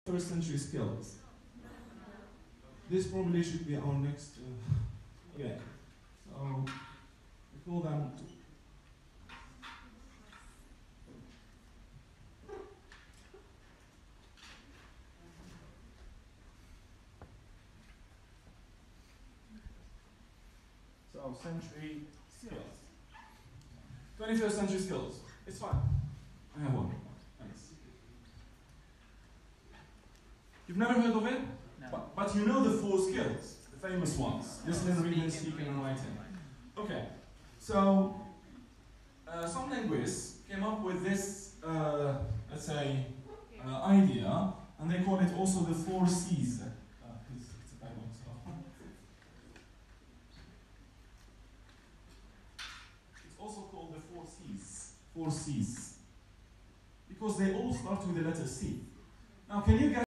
21st century skills. This probably should be our next. Yeah. So we call them. So century skills. 21st century skills. It's fine. I have one. Thanks. You've never heard of it? No. But you know the four skills, the famous ones. Listening, reading, speaking, and writing. Okay. So, some linguists came up with this, let's say, idea, and they call it also the four C's. It's a bad one, so. It's also called the four C's. Four C's. Because they all start with the letter C. Now, can you guys